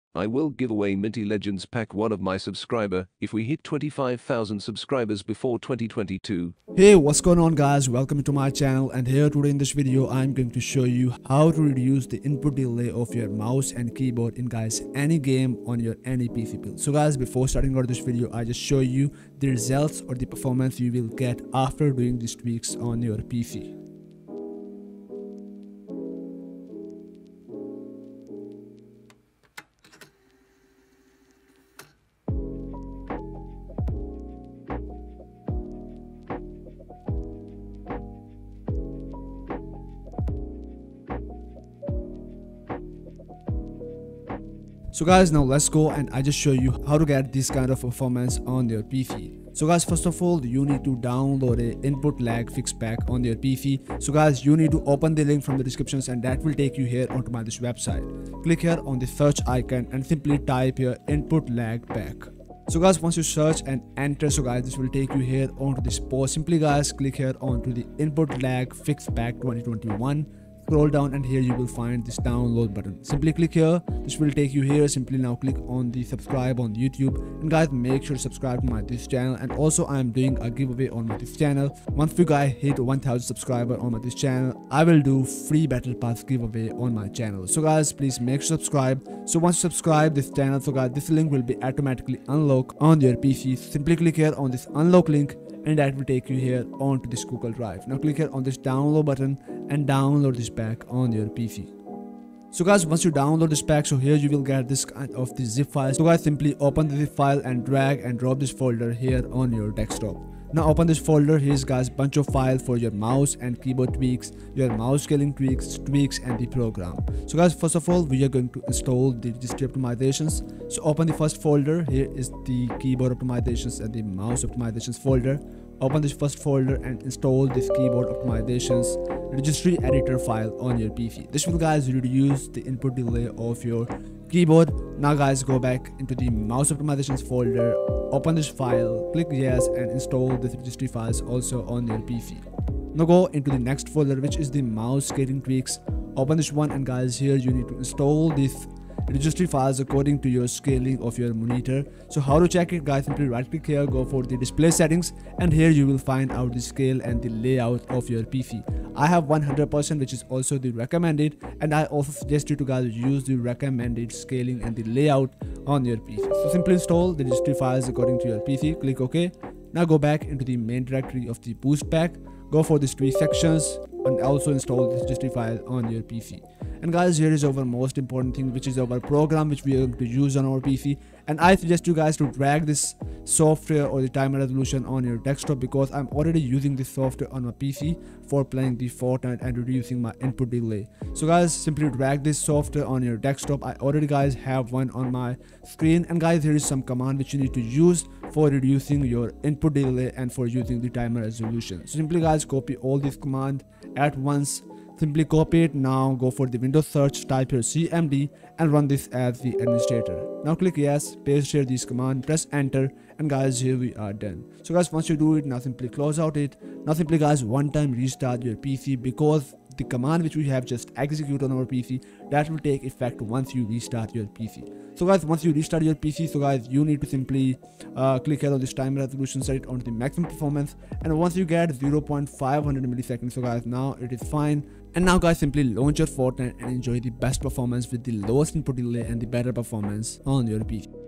I will give away Minty Legends Pack 1 of my subscriber if we hit 25,000 subscribers before 2022. Hey, what's going on guys, welcome to my channel, and here today in this video I'm going to show you how to reduce the input delay of your mouse and keyboard in guys any game on your any PC build. So guys, before starting out this video, I just show you the results or the performance you will get after doing these tweaks on your PC. So guys, now let's go and I just show you how to get this kind of performance on your PC. So guys, first of all, you need to download a input lag fix pack on your PC. So guys, you need to open the link from the descriptions and that will take you here onto my this website. Click here on the search icon and simply type here input lag pack. So guys, once you search and enter, so guys, this will take you here onto this post. Simply guys, click here onto the input lag fix pack 2021. Scroll down and here you will find this download button. Simply click here, this will take you here. Simply now click on the subscribe on YouTube, and guys, make sure to subscribe to my this channel. And also I am doing a giveaway on my this channel. Once you guys hit 1000 subscriber on my this channel, I will do free battle pass giveaway on my channel. So guys, please make sure to subscribe. So once you subscribe this channel, so guys, this link will be automatically unlocked on your PC. Simply click here on this unlock link and that will take you here onto this Google Drive. Now click here on this download button and download this pack on your PC. So guys, once you download this pack, so here you will get this kind of the zip file. So guys, simply open the zip file and drag and drop this folder here on your desktop. Now open this folder. Here's guys bunch of files for your mouse and keyboard tweaks, your mouse scaling tweaks and the program. So guys, first of all, we are going to install the registry optimizations. So open the first folder. Here is the keyboard optimizations and the mouse optimizations folder. Open this first folder and install this keyboard optimizations registry editor file on your PC. This will guys reduce the input delay of your keyboard. Now guys, go back into the mouse optimizations folder, open this file, click yes and install this registry files also on your PC. Now go into the next folder, which is the mouse scaling tweaks. Open this one and guys, here you need to install this registry files according to your scaling of your monitor. So how to check it guys, simply right click here, go for the display settings, and here you will find out the scale and the layout of your PC. I have 100%, which is also the recommended, and I also suggest you to guys use the recommended scaling and the layout on your PC. So simply install the registry files according to your PC, click OK. Now go back into the main directory of the boost pack, go for these three sections and also install this registry file on your PC. And guys, here is our most important thing, which is our program which we are going to use on our PC. And I suggest you guys to drag this software or the timer resolution on your desktop, because I'm already using this software on my PC for playing the Fortnite and reducing my input delay. So guys, simply drag this software on your desktop. I already guys have one on my screen, and guys, here is some command which you need to use for reducing your input delay and for using the timer resolution. So simply guys, copy all this command at once. Simply copy it. Now go for the Windows search, type here CMD and run this as the administrator. Now click yes, paste here this command, press enter, and guys, here we are done. So guys, once you do it, now simply close out it. Now simply guys, one time restart your PC, because the command which we have just executed on our PC, that will take effect once you restart your PC. So guys, once you restart your PC, so guys, you need to simply click here on this timer resolution, set it onto the maximum performance, and once you get 0.500 milliseconds, so guys, now it is fine. And now guys, simply launch your Fortnite and enjoy the best performance with the lowest input delay and the better performance on your PC.